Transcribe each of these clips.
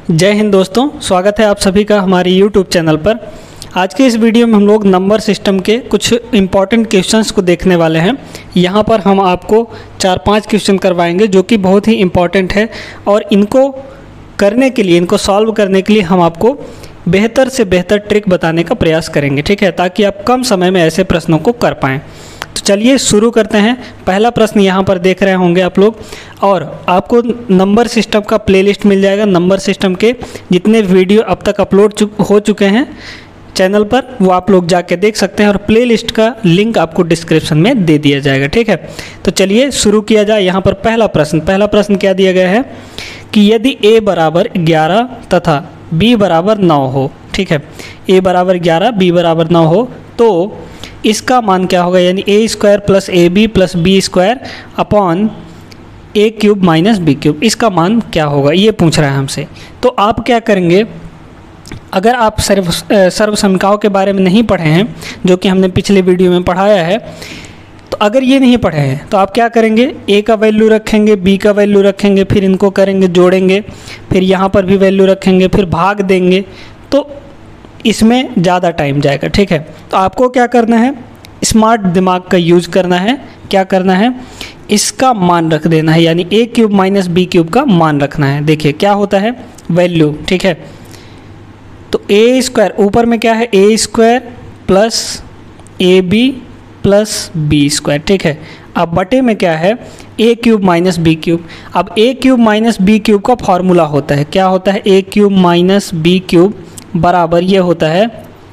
जय हिंद दोस्तों, स्वागत है आप सभी का हमारे YouTube चैनल पर। आज के इस वीडियो में हम लोग नंबर सिस्टम के कुछ इम्पॉर्टेंट क्वेश्चंस को देखने वाले हैं। यहाँ पर हम आपको 4-5 क्वेश्चन करवाएंगे जो कि बहुत ही इम्पॉर्टेंट है और इनको करने के लिए, इनको सॉल्व करने के लिए हम आपको बेहतर से बेहतर ट्रिक बताने का प्रयास करेंगे, ठीक है, ताकि आप कम समय में ऐसे प्रश्नों को कर पाएँ। तो चलिए शुरू करते हैं। पहला प्रश्न यहाँ पर देख रहे होंगे आप लोग, और आपको नंबर सिस्टम का प्लेलिस्ट मिल जाएगा। नंबर सिस्टम के जितने वीडियो अब तक अपलोड हो चुके हैं चैनल पर, वो आप लोग जाके देख सकते हैं और प्लेलिस्ट का लिंक आपको डिस्क्रिप्शन में दे दिया जाएगा, ठीक है। तो चलिए शुरू किया जाए। यहाँ पर पहला प्रश्न क्या दिया गया है कि यदि a बराबर 11 तथा b बराबर 9 हो, ठीक है, a बराबर 11 b बराबर 9 हो तो इसका मान क्या होगा, यानी a square plus A B plus B square upon A cube minus B cube, इसका मान क्या होगा, ये पूछ रहा है हमसे। तो आप क्या करेंगे, अगर आप सर्वसमीकाओं के बारे में नहीं पढ़े हैं, जो कि हमने पिछले वीडियो में पढ़ाया है, तो अगर ये नहीं पढ़े हैं तो आप क्या करेंगे, a का वैल्यू रखेंगे, b का वैल्यू रखेंगे, फिर इनको करेंगे जोड़ेंगे, फिर यहाँ पर भी वैल्यू रखेंगे, फिर भाग देंगे, तो इसमें ज़्यादा टाइम जाएगा, ठीक है। तो आपको क्या करना है, स्मार्ट दिमाग का यूज करना है। क्या करना है, इसका मान रख देना है, यानी A cube minus B cube का मान रखना है। देखिए क्या होता है, वैल्यू, ठीक है। तो ए स्क्वायर, ऊपर में क्या है, A square plus A B plus B square, ठीक है। अब बटे में क्या है, A cube minus B cube. अब A cube minus B cube का फॉर्मूला होता है, क्या होता है, A cube minus B cube बराबर ये होता है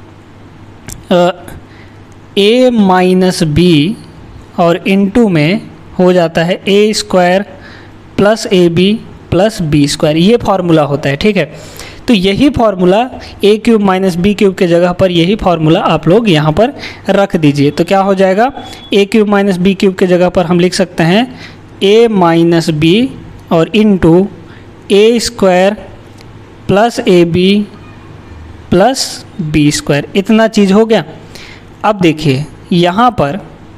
a माइनस बी और इनटू में हो जाता है A square plus A B plus B square, ये फार्मूला होता है, ठीक है। तो यही formula A cube minus B cube के जगह पर यही फार्मूला आप लोग यहाँ पर रख दीजिए। तो क्या हो जाएगा, A cube minus B cube के जगह पर हम लिख सकते हैं a माइनस बी और into A square plus A B plus B square, इतना चीज़ हो गया। अब देखिए यहाँ पर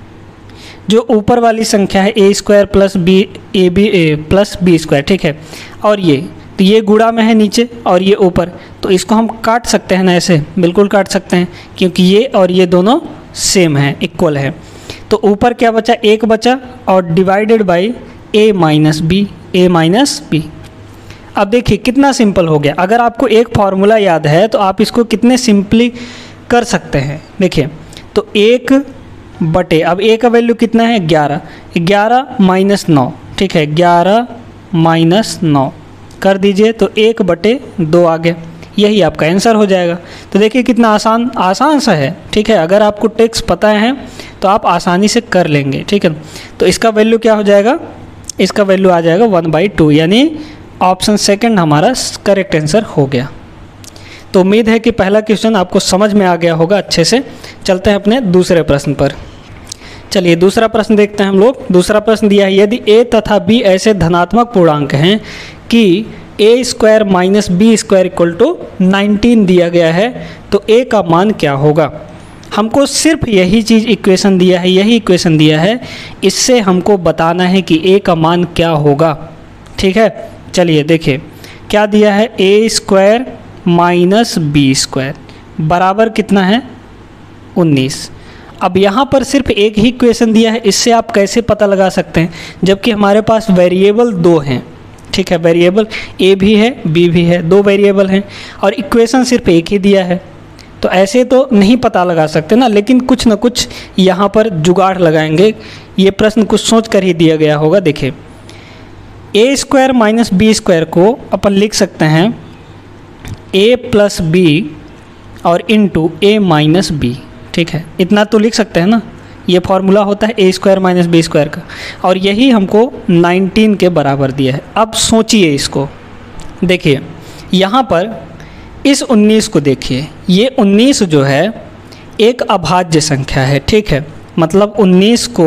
जो ऊपर वाली संख्या है A square plus B A B A plus B square, ठीक है, और तो ये गुणा में है नीचे और ये ऊपर, तो इसको हम काट सकते हैं ना, ऐसे बिल्कुल काट सकते हैं, क्योंकि ये और ये दोनों सेम है, इक्वल है। तो ऊपर क्या बचा, एक बचा और divided by A minus B. अब देखिए कितना सिंपल हो गया। अगर आपको एक फार्मूला याद है तो आप इसको कितने सिंपली कर सकते हैं। देखिए तो एक बटे, अब ए का वैल्यू कितना है, 11 माइनस 9, ठीक है, 11 माइनस 9 कर दीजिए तो 1/2 आ गया, यही आपका आंसर हो जाएगा। तो देखिए कितना आसान सा है, ठीक है। अगर आपको ट्रिक्स पता है तो आप आसानी से कर लेंगे, ठीक है। तो इसका वैल्यू क्या हो जाएगा, इसका वैल्यू आ जाएगा 1/2, यानी ऑप्शन सेकंड हमारा करेक्ट आंसर हो गया। तो उम्मीद है कि पहला क्वेश्चन आपको समझ में आ गया होगा अच्छे से। चलते हैं अपने दूसरे प्रश्न पर। चलिए दूसरा प्रश्न देखते हैं हम लोग। दूसरा प्रश्न दिया है, यदि a तथा b ऐसे धनात्मक पूर्णांक हैं कि a square minus B square equal to 19 दिया गया है, तो a का मान क्या होगा। हमको सिर्फ यही चीज़ इक्वेशन दिया है, यही इक्वेशन दिया है, इससे हमको बताना है कि a का मान क्या होगा, ठीक है। चलिए देखिए क्या दिया है, A square minus B square बराबर कितना है, 19। अब यहाँ पर सिर्फ एक ही इक्वेशन दिया है, इससे आप कैसे पता लगा सकते हैं, जबकि हमारे पास वेरिएबल 2 हैं, ठीक है, वेरिएबल ए भी है बी भी है, 2 वेरिएबल हैं और इक्वेशन सिर्फ एक ही दिया है। तो ऐसे तो नहीं पता लगा सकते ना, लेकिन कुछ ना कुछ यहाँ पर जुगाड़ लगाएंगे। ये प्रश्न कुछ सोच कर ही दिया गया होगा। देखिए A square minus B square को अपन लिख सकते हैं ए प्लस बी और इनटू ए माइनस बी, ठीक है, इतना तो लिख सकते हैं ना। ये फॉर्मूला होता है A square minus B square का, और यही हमको 19 के बराबर दिया है। अब सोचिए इसको, देखिए यहाँ पर इस 19 को देखिए, ये 19 जो है एक अभाज्य संख्या है, ठीक है। मतलब 19 को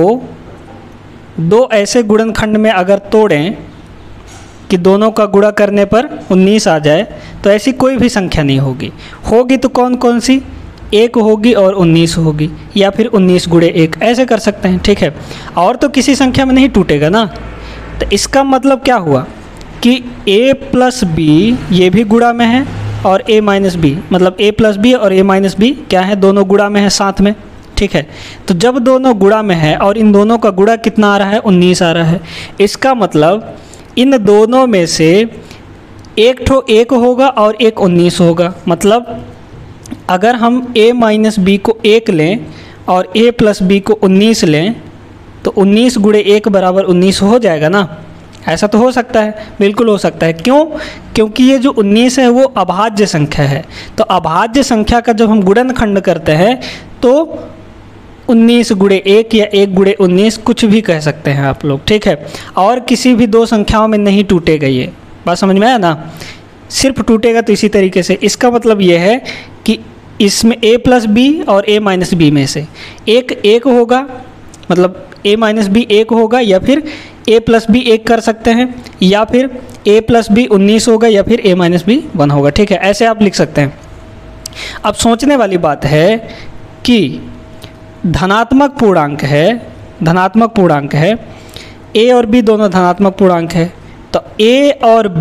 2 ऐसे गुणनखंड में अगर तोड़ें कि दोनों का गुणा करने पर 19 आ जाए, तो ऐसी कोई भी संख्या नहीं होगी तो कौन कौन सी, 1 होगी और 19 होगी, या फिर 19 गुणे 1, ऐसे कर सकते हैं, ठीक है। और तो किसी संख्या में नहीं टूटेगा ना। तो इसका मतलब क्या हुआ कि a प्लस बी ये भी गुणा में है और a माइनस बी, मतलब a प्लस बी और a माइनस बी क्या है, दोनों गुणा में है साथ में, ठीक है। तो जब दोनों गुणा में है और इन दोनों का गुणा कितना आ रहा है, 19 आ रहा है, इसका मतलब इन दोनों में से एक ठो 1 होगा और एक 19 होगा। मतलब अगर हम a माइनस बी को 1 लें और a प्लस बी को 19 लें तो 19 गुणे 1 बराबर 19 हो जाएगा ना। ऐसा तो हो सकता है, बिल्कुल हो सकता है। क्यों? क्योंकि ये जो 19 है वो अभाज्य संख्या है। तो अभाज्य संख्या का जब हम गुणनखंड करते हैं तो 19 गुणे 1 या 1 गुणे 19 कुछ भी कह सकते हैं आप लोग, ठीक है। और किसी भी दो संख्याओं में नहीं टूटेगा, ये बात समझ में आया ना। सिर्फ टूटेगा तो इसी तरीके से। इसका मतलब ये है कि इसमें a प्लस बी और a माइनस बी में से एक होगा, मतलब a माइनस बी 1 होगा, या फिर a प्लस बी 1 कर सकते हैं, या फिर a प्लस बी 19 होगा, या फिर a माइनस बी 1 होगा, ठीक है। ऐसे आप लिख सकते हैं। अब सोचने वाली बात है कि धनात्मक पूर्णांक है, a और b दोनों धनात्मक पूर्णांक है, तो a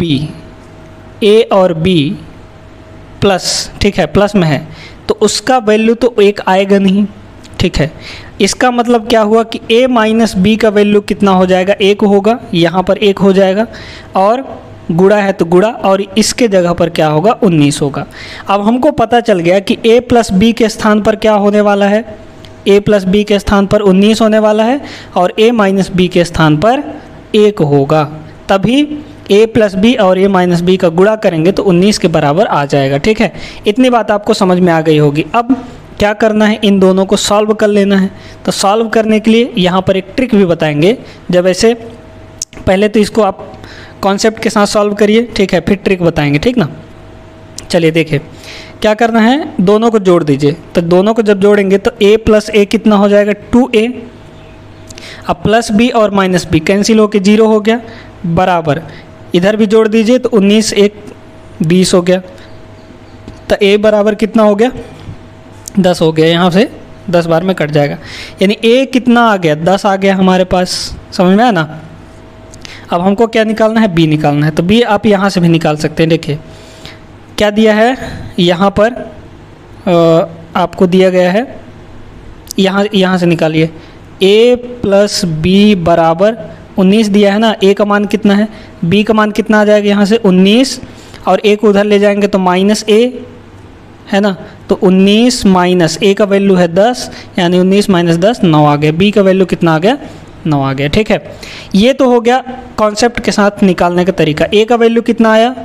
और b प्लस, ठीक है, प्लस में है तो उसका वैल्यू तो 1 आएगा नहीं, ठीक है। इसका मतलब क्या हुआ कि a माइनस बी का वैल्यू कितना हो जाएगा, 1 होगा, यहाँ पर 1 हो जाएगा, और गुणा है तो गुणा, और इसके जगह पर क्या होगा, 19 होगा। अब हमको पता चल गया कि a प्लस बी के स्थान पर क्या होने वाला है, a प्लस बी के स्थान पर 19 होने वाला है, और a माइनस बी के स्थान पर 1 होगा। तभी a प्लस बी और a माइनस बी का गुणा करेंगे तो 19 के बराबर आ जाएगा, ठीक है। इतनी बात आपको समझ में आ गई होगी। अब क्या करना है, इन दोनों को सॉल्व कर लेना है। तो सॉल्व करने के लिए यहाँ पर एक ट्रिक भी बताएंगे। जब ऐसे पहले तो इसको आप कॉन्सेप्ट के साथ सॉल्व करिए, ठीक है, फिर ट्रिक बताएंगे, ठीक ना। चलिए देखिए क्या करना है, दोनों को जोड़ दीजिए। तो दोनों को जब जोड़ेंगे तो a प्लस a कितना हो जाएगा, 2a। अब प्लस b और माइनस b कैंसिल होकर 0 हो गया, बराबर इधर भी जोड़ दीजिए तो 19 1 20 हो गया। तो a बराबर कितना हो गया, 10 हो गया। यहाँ से 10 बार में कट जाएगा, यानी a कितना आ गया, 10 आ गया हमारे पास। समझ में आया ना। अब हमको क्या निकालना है, b निकालना है। तो b आप यहाँ से भी निकाल सकते हैं। देखिए क्या दिया है, यहाँ पर आपको दिया गया है, यहाँ से निकालिए। a प्लस बी बराबर 19 दिया है ना, a का मान कितना है, b का मान कितना आ जाएगा, यहाँ से 19, और a को उधर ले जाएंगे तो माइनस a है ना। तो 19 माइनस a का वैल्यू है 10, यानी 19 माइनस 10 9 आ गया। b का वैल्यू कितना आ गया, 9 आ गया, ठीक है। ये तो हो गया कॉन्सेप्ट के साथ निकालने का तरीका। a का वैल्यू कितना आया,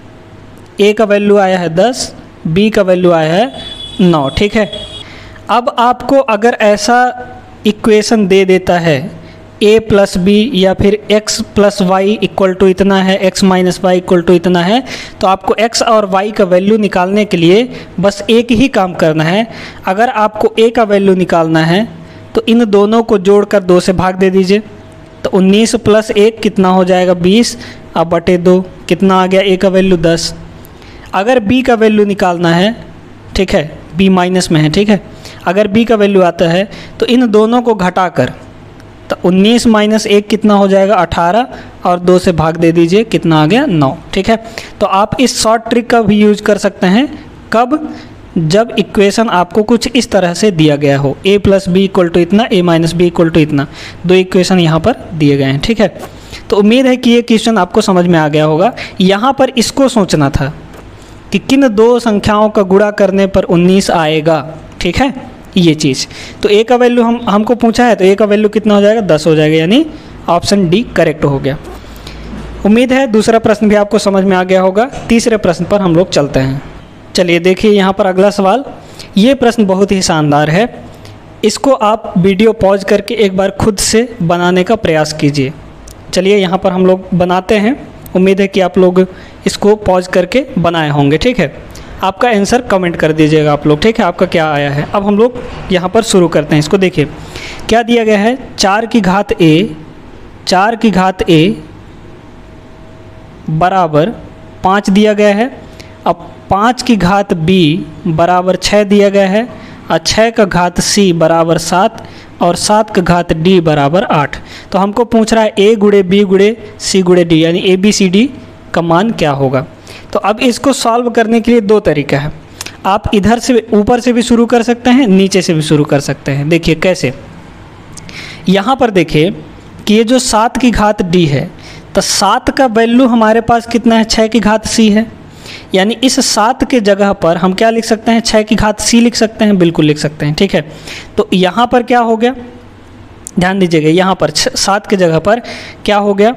a का वैल्यू आया है 10, b का वैल्यू आया है 9, ठीक है। अब आपको अगर ऐसा इक्वेशन दे देता है a प्लस बी या फिर x plus Y equal to इतना है, x minus Y equal to इतना है, तो आपको x और y का वैल्यू निकालने के लिए बस एक ही काम करना है। अगर आपको a का वैल्यू निकालना है तो इन दोनों को जोड़कर 2 से भाग दे दीजिए। तो 19 प्लस 1 कितना हो जाएगा, 20, अब बटे 2 कितना आ गया, a का वैल्यू 10। अगर b का वैल्यू निकालना है, ठीक है, b माइनस में है, ठीक है, अगर b का वैल्यू आता है तो इन दोनों को घटाकर, तो 19 माइनस 1 कितना हो जाएगा, 18, और 2 से भाग दे दीजिए, कितना आ गया, 9, ठीक है। तो आप इस शॉर्ट ट्रिक का भी यूज कर सकते हैं। कब, जब इक्वेशन आपको कुछ इस तरह से दिया गया हो, a plus B equal to इतना, a minus B equal to इतना, 2 इक्वेशन यहाँ पर दिए गए हैं, ठीक है। तो उम्मीद है कि ये क्वेश्चन आपको समझ में आ गया होगा। यहाँ पर इसको सोचना था कि किन दो संख्याओं का गुणा करने पर 19 आएगा, ठीक है, ये चीज़। तो a का वैल्यू हमको पूछा है, तो a का वैल्यू कितना हो जाएगा, 10 हो जाएगा, यानी ऑप्शन डी करेक्ट हो गया। उम्मीद है दूसरा प्रश्न भी आपको समझ में आ गया होगा। तीसरे प्रश्न पर हम लोग चलते हैं। चलिए देखिए यहाँ पर अगला सवाल। ये प्रश्न बहुत ही शानदार है, इसको आप वीडियो पॉज करके एक बार खुद से बनाने का प्रयास कीजिए। चलिए यहाँ पर हम लोग बनाते हैं। उम्मीद है कि आप लोग इसको पॉज करके बनाए होंगे, ठीक है। आपका आंसर कमेंट कर दीजिएगा आप लोग, ठीक है, आपका क्या आया है। अब हम लोग यहाँ पर शुरू करते हैं। इसको देखिए क्या दिया गया है, 4 की घात a बराबर 5 दिया गया है। अब 5 की घात b बराबर 6 दिया गया है, और 6 का घात c बराबर 7, और 7 का घात d बराबर 8। तो हमको पूछ रहा है a गुणे b गुणे c गुणे d, यानी a b c d का मान क्या होगा। तो अब इसको सॉल्व करने के लिए दो तरीका है। आप इधर से ऊपर से भी शुरू कर सकते हैं, नीचे से भी शुरू कर सकते हैं। देखिए कैसे, यहाँ पर देखिए कि ये जो 7 की घात d है, तो 7 का वैल्यू हमारे पास कितना है, 6 की घात c है। यानी इस 7 के जगह पर हम क्या लिख सकते हैं, 6 की घात c लिख सकते हैं, बिल्कुल लिख सकते हैं, ठीक है। तो यहाँ पर क्या हो गया, ध्यान दीजिएगा, यहाँ पर 7 के जगह पर क्या हो गया,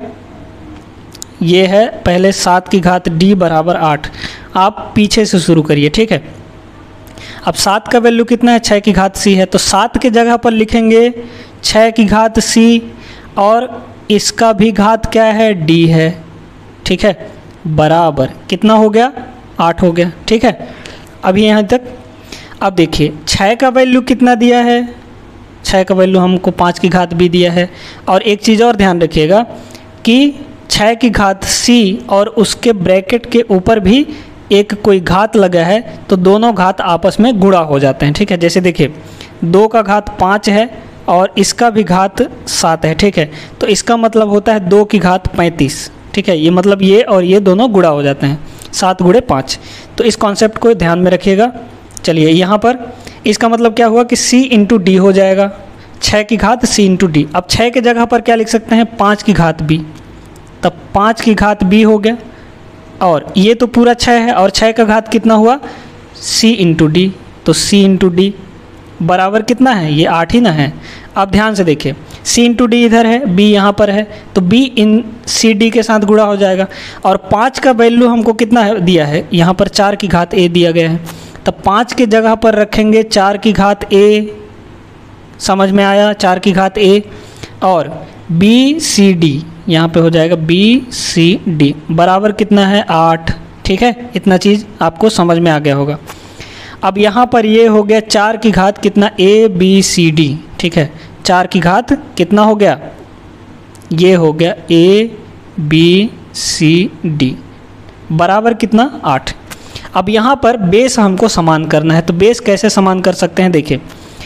ये है पहले 7 की घात d बराबर 8। आप पीछे से शुरू करिए, ठीक है। अब 7 का वैल्यू कितना है, 6 की घात c है, तो 7 के जगह पर लिखेंगे 6 की घात c, और इसका भी घात क्या है, d है, ठीक है, बराबर कितना हो गया, 8 हो गया, ठीक है। अभी यहाँ तक। अब देखिए 6 का वैल्यू कितना दिया है, 6 का वैल्यू हमको 5 की घात भी दिया है। और एक चीज़ और ध्यान रखिएगा कि 6 की घात c और उसके ब्रैकेट के ऊपर भी एक कोई घात लगा है, तो दोनों घात आपस में गुणा हो जाते हैं, ठीक है। जैसे देखिए 2 का घात 5 है और इसका भी घात 7 है, ठीक है। तो इसका मतलब होता है 2 की घात 35, ठीक है। ये मतलब ये और ये दोनों गुणा हो जाते हैं, 7 गुणे 5। तो इस कॉन्सेप्ट को ध्यान में रखिएगा। चलिए यहाँ पर इसका मतलब क्या हुआ कि c इंटू डी हो जाएगा, 6 की घात c इंटू डी। अब 6 के जगह पर क्या लिख सकते हैं, 5 की घात b, तब 5 की घात b हो गया। और ये तो पूरा 6 है, और 6 का घात कितना हुआ, c इंटू डी, तो c इंटू डी बराबर कितना है, ये 8 ही ना है। अब ध्यान से देखिए c इंटू डी इधर है, b यहाँ पर है, तो b इन सी डी के साथ गुणा हो जाएगा। और 5 का वैल्यू हमको कितना है, दिया है, यहाँ पर 4 की घात a दिया गया है, तब 5 के जगह पर रखेंगे 4 की घात a, समझ में आया, 4 की घात a, और b सी डी यहाँ पे हो जाएगा b सी डी बराबर कितना है, 8, ठीक है। इतना चीज़ आपको समझ में आ गया होगा। अब यहाँ पर ये हो गया 4 की घात कितना, a b c d, ठीक है। 4 की घात कितना हो गया, ये हो गया a b c d बराबर कितना, 8। अब यहाँ पर बेस हमको समान करना है, तो बेस कैसे समान कर सकते हैं, देखिए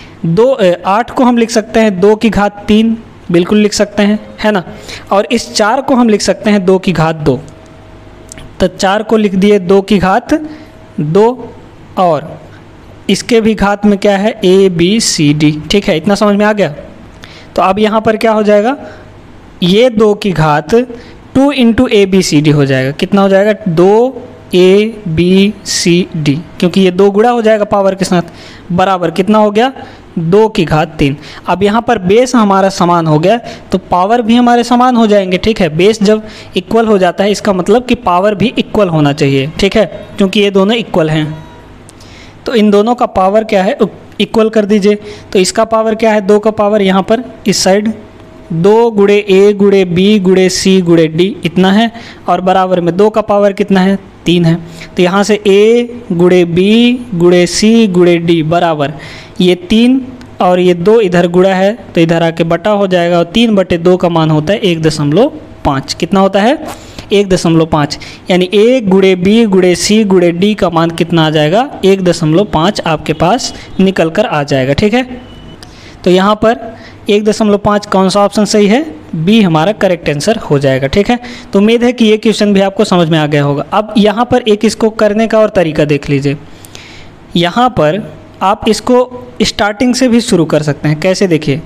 8 को हम लिख सकते हैं 2 की घात 3, बिल्कुल लिख सकते हैं, है ना। और इस 4 को हम लिख सकते हैं 2 की घात 2, तो 4 को लिख दिए 2 की घात 2, और इसके भी घात में क्या है, a b c d, ठीक है। इतना समझ में आ गया। तो अब यहाँ पर क्या हो जाएगा, ये 2 की घात 2 into a b c d हो जाएगा, कितना हो जाएगा, 2 a b c d, क्योंकि ये 2 गुणा हो जाएगा पावर के साथ, बराबर कितना हो गया, 2 की घात 3। अब यहाँ पर बेस हमारा समान हो गया, तो पावर भी हमारे समान हो जाएंगे, ठीक है। बेस जब इक्वल हो जाता है, इसका मतलब कि पावर भी इक्वल होना चाहिए, ठीक है, क्योंकि ये दोनों इक्वल हैं। तो इन दोनों का पावर क्या है, इक्वल कर दीजिए। तो इसका पावर क्या है, 2 का पावर यहाँ पर इस साइड 2 गुणे a गुणे b गुणे c गुणे d इतना है, और बराबर में 2 का पावर कितना है, 3 है। तो यहाँ से a गुणे b गुणे c गुणे d बराबर ये 3 और ये 2 इधर गुणा है, तो इधर आके बटा हो जाएगा, और 3/2 का मान होता है 1.5। कितना होता है, 1.5। यानी a गुणे b गुणे c गुणे d का मान कितना आ जाएगा, 1.5 आपके पास निकल कर आ जाएगा, ठीक है। तो यहाँ पर 1.5 कौन सा ऑप्शन सही है, बी हमारा करेक्ट आंसर हो जाएगा, ठीक है। तो उम्मीद है कि ये क्वेश्चन भी आपको समझ में आ गया होगा। अब यहाँ पर एक इसको करने का और तरीका देख लीजिए। यहाँ पर आप इसको स्टार्टिंग से भी शुरू कर सकते हैं। कैसे, देखिए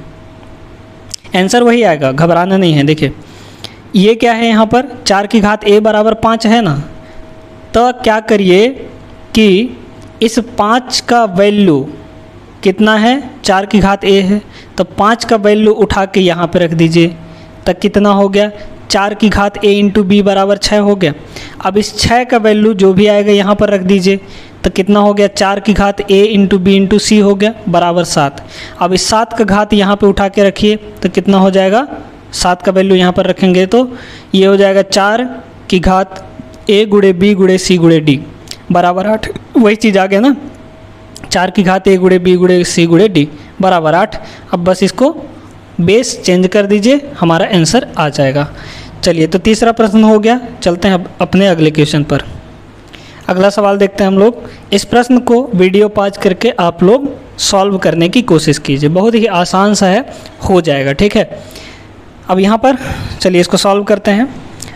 आंसर वही आएगा, घबराना नहीं है। देखिए ये क्या है, यहाँ पर 4 की घात a बराबर 5 है ना, तो क्या करिए कि इस 5 का वैल्यू कितना है, 4 की घात a है, तो 5 का वैल्यू उठा के यहाँ पे रख दीजिए, तब कितना हो गया, 4 की घात a इंटू बी बराबर 6 हो गया। अब इस 6 का वैल्यू जो भी आएगा यहाँ पर रख दीजिए, तो कितना हो गया, 4 की घात a into B into C हो गया बराबर 7। अब इस 7 का घात यहाँ पे उठा के रखिए, तो कितना हो जाएगा, 7 का वैल्यू यहाँ पर रखेंगे तो ये हो जाएगा 4 की घात a गुणे b गुणे c गुणे d बराबर 8। वही चीज़ आ गया ना, 4 की घात a गुणे b गुणे c गुणे d बराबर 8। अब बस इसको बेस चेंज कर दीजिए, हमारा आंसर आ जाएगा। चलिए तो तीसरा प्रश्न हो गया। चलते हैं अब अपने अगले क्वेश्चन पर। अगला सवाल देखते हैं हम लोग। इस प्रश्न को वीडियो पॉज करके आप लोग सॉल्व करने की कोशिश कीजिए, बहुत ही आसान सा है, हो जाएगा, ठीक है। अब यहाँ पर चलिए इसको सॉल्व करते हैं।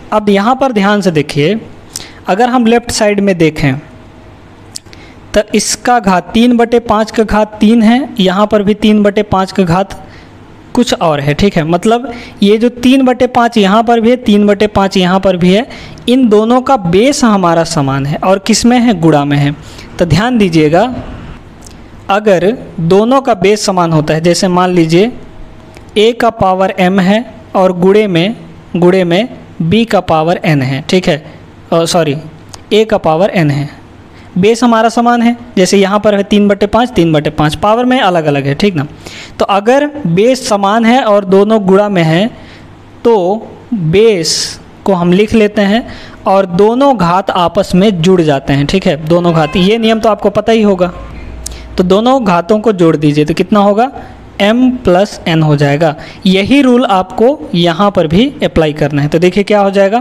अब यहाँ पर ध्यान से देखिए, अगर हम लेफ्ट साइड में देखें तो इसका घात 3/5 का घात 3 है, यहाँ पर भी 3/5 का घात कुछ और है, ठीक है। मतलब ये जो 3/5 यहाँ पर भी है, 3/5 यहाँ पर भी है, इन दोनों का बेस हमारा समान है और किस में है, गुणा में है। तो ध्यान दीजिएगा, अगर दोनों का बेस समान होता है, जैसे मान लीजिए a का पावर m है और गुणे में b का पावर n है, ठीक है, सॉरी a का पावर n है, बेस हमारा समान है। जैसे यहाँ पर है 3/5, 3/5, पावर में अलग अलग है, ठीक ना। तो अगर बेस समान है और दोनों गुणा में है तो बेस को हम लिख लेते हैं और दोनों घात आपस में जुड़ जाते हैं, ठीक है। दोनों घात, ये नियम तो आपको पता ही होगा। तो दोनों घातों को जोड़ दीजिए तो कितना होगा, m + n हो जाएगा। यही रूल आपको यहाँ पर भी अप्लाई करना है। तो देखिए क्या हो जाएगा,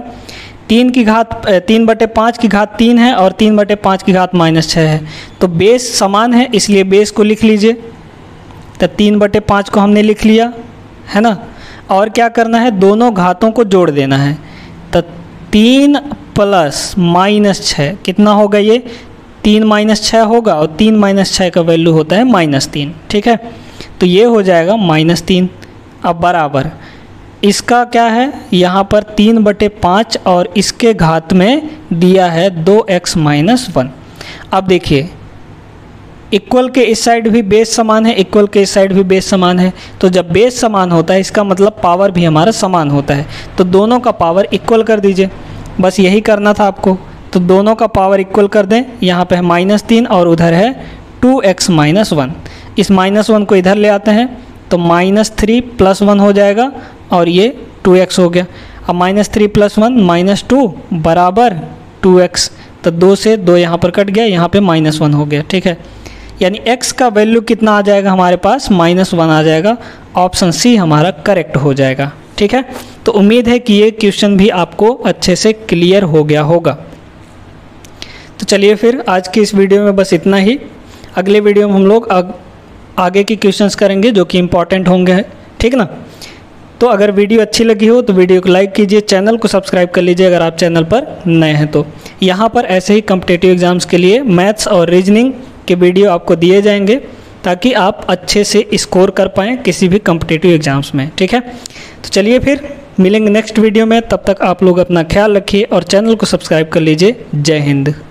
3/5 की घात 3 है और 3/5 की घात -6 है। तो बेस समान है, इसलिए बेस को लिख लीजिए। तो 3/5 को हमने लिख लिया, है ना। और क्या करना है, दोनों घातों को जोड़ देना है। तो 3 + -6 कितना होगा, ये 3 - 6 होगा और 3 - 6 का वैल्यू होता है -3, ठीक है। तो ये हो जाएगा -3। अब बराबर इसका क्या है, यहाँ पर 3/5 और इसके घात में दिया है 2x - 1। अब देखिए, इक्वल के इस साइड भी बेस समान है, इक्वल के इस साइड भी बेस समान है। तो जब बेस समान होता है इसका मतलब पावर भी हमारा समान होता है। तो दोनों का पावर इक्वल कर दीजिए, बस यही करना था आपको। तो दोनों का पावर इक्वल कर दें, यहाँ पे है -3 और उधर है 2x - 1। इस -1 को इधर ले आते हैं तो -3 + 1 हो जाएगा और ये 2x हो गया। अब -3 + 1 -2 बराबर 2x। तो 2 से 2 यहाँ पर कट गया, यहाँ पे -1 हो गया, ठीक है। यानी x का वैल्यू कितना आ जाएगा हमारे पास, -1 आ जाएगा। ऑप्शन सी हमारा करेक्ट हो जाएगा, ठीक है। तो उम्मीद है कि ये क्वेश्चन भी आपको अच्छे से क्लियर हो गया होगा। तो चलिए फिर आज की इस वीडियो में बस इतना ही। अगले वीडियो में हम लोग आगे के क्वेश्चंस करेंगे जो कि इम्पॉर्टेंट होंगे, ठीक ना। तो अगर वीडियो अच्छी लगी हो तो वीडियो को लाइक कीजिए, चैनल को सब्सक्राइब कर लीजिए अगर आप चैनल पर नए हैं तो। यहाँ पर ऐसे ही कॉम्पिटिटिव एग्जाम्स के लिए मैथ्स और रीजनिंग के वीडियो आपको दिए जाएंगे ताकि आप अच्छे से स्कोर कर पाएँ किसी भी कॉम्पिटिटिव एग्जाम्स में, ठीक है। तो चलिए फिर मिलेंगे नेक्स्ट वीडियो में, तब तक आप लोग अपना ख्याल रखिए और चैनल को सब्सक्राइब कर लीजिए। जय हिंद।